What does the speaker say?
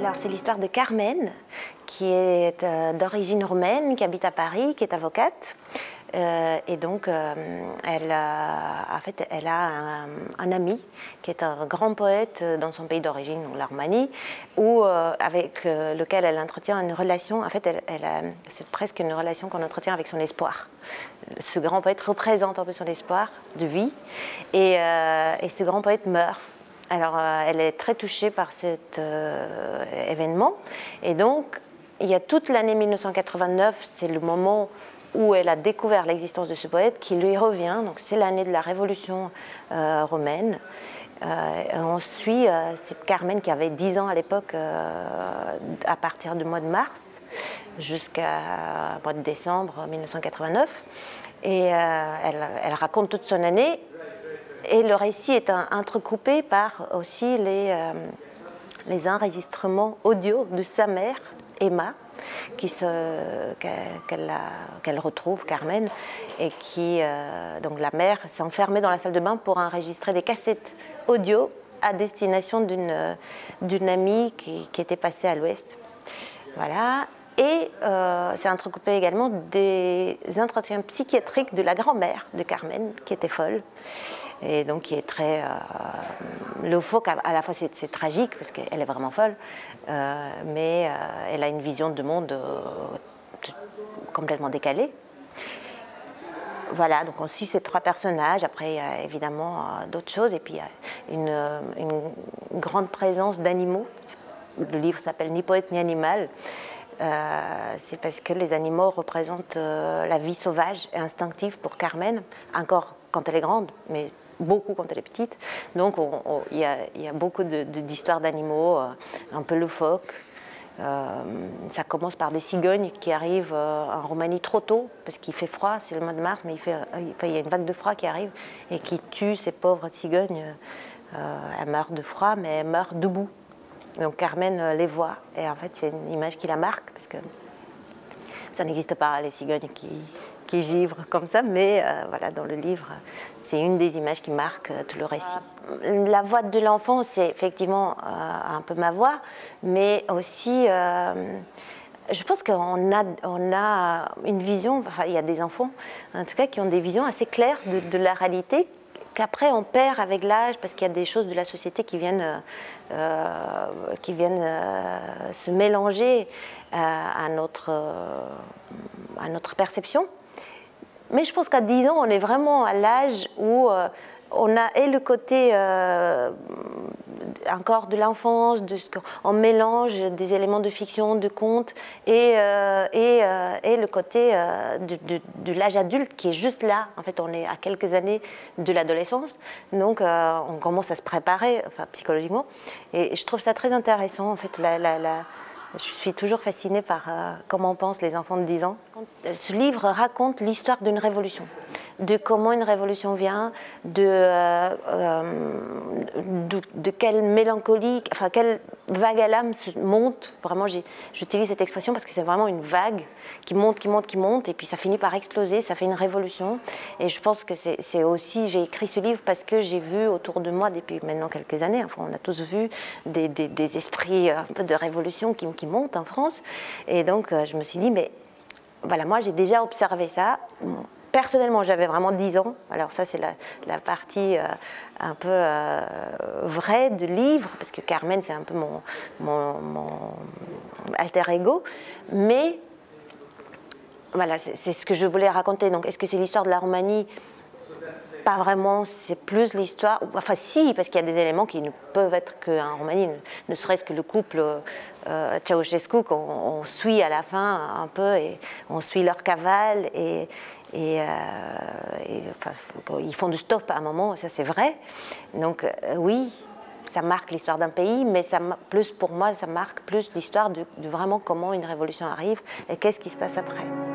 Alors, c'est l'histoire de Carmen, qui est d'origine roumaine, qui habite à Paris, qui est avocate. Et donc, elle a un ami qui est un grand poète dans son pays d'origine, la Roumanie, avec lequel elle entretient une relation. En fait, c'est presque une relation qu'on entretient avec son espoir. Ce grand poète représente un peu son espoir de vie, et ce grand poète meurt. Alors, elle est très touchée par cet événement, et donc, il y a toute l'année 1989, c'est le moment où elle a découvert l'existence de ce poète qui lui revient, donc c'est l'année de la Révolution romaine. On suit cette Carmen qui avait 10 ans à l'époque, à partir du mois de mars jusqu'à mois de décembre 1989, et elle raconte toute son année, et le récit est entrecoupé par aussi les enregistrements audio de sa mère, Emma, qu'elle retrouve, Carmen, et donc la mère s'est enfermée dans la salle de bain pour enregistrer des cassettes audio à destination d'une amie qui était passée à l'Ouest. Voilà. Et c'est entrecoupé également des entretiens psychiatriques de la grand-mère de Carmen, qui était folle, et donc qui est très loufoque. À la fois c'est tragique parce qu'elle est vraiment folle, mais elle a une vision du monde complètement décalée. Voilà, donc on suit ces trois personnages. Après, il y a évidemment d'autres choses, et puis il y a une grande présence d'animaux. Le livre s'appelle Ni poète ni animal. C'est parce que les animaux représentent la vie sauvage et instinctive pour Carmen, encore quand elle est grande, mais beaucoup quand elle est petite. Donc il y a beaucoup d'histoires d'animaux un peu loufoques. Ça commence par des cigognes qui arrivent en Roumanie trop tôt, parce qu'il fait froid, c'est le mois de mars, mais il y a une vague de froid qui arrive et qui tue ces pauvres cigognes. Elles meurent de froid, mais elles meurent debout. Donc Carmen les voit, et en fait c'est une image qui la marque, parce que ça n'existe pas, les cigognes qui givrent comme ça, mais voilà, dans le livre, c'est une des images qui marque tout le récit. La voix de l'enfant, c'est effectivement un peu ma voix, mais aussi, je pense qu'on a une vision, enfin, il y a des enfants, en tout cas, qui ont des visions assez claires de la réalité, qu'après on perd avec l'âge, parce qu'il y a des choses de la société qui viennent se mélanger à notre perception. Mais je pense qu'à 10 ans, on est vraiment à l'âge où on a le côté encore de l'enfance, on mélange des éléments de fiction, de contes, et le côté de l'âge adulte qui est juste là. En fait, on est à quelques années de l'adolescence, donc on commence à se préparer, enfin, psychologiquement, et je trouve ça très intéressant. En fait, je suis toujours fascinée par comment pensent les enfants de 10 ans. Ce livre raconte l'histoire d'une révolution, de comment une révolution vient, de quelle mélancolie, enfin quelle vague à l'âme se monte. Vraiment, j'utilise cette expression parce que c'est vraiment une vague qui monte, qui monte, qui monte, et puis ça finit par exploser, ça fait une révolution. Et je pense que c'est aussi, j'ai écrit ce livre parce que j'ai vu autour de moi depuis maintenant quelques années, enfin on a tous vu des esprits un peu de révolution qui montent en France. Et donc je me suis dit, mais voilà, moi j'ai déjà observé ça. Personnellement, j'avais vraiment 10 ans. Alors ça, c'est la partie un peu vraie du livre, parce que Carmen, c'est un peu mon alter ego. Mais voilà, c'est ce que je voulais raconter. Donc, est-ce que c'est l'histoire de la Roumanie? Pas vraiment, c'est plus l'histoire... Enfin si, parce qu'il y a des éléments qui ne peuvent être qu'en Roumanie, ne serait-ce que le couple Ceausescu, qu'on suit à la fin un peu, et on suit leur cavale, enfin, ils font du stop à un moment, ça c'est vrai. Donc oui, ça marque l'histoire d'un pays, mais plus pour moi, ça marque plus l'histoire de vraiment comment une révolution arrive et qu'est-ce qui se passe après.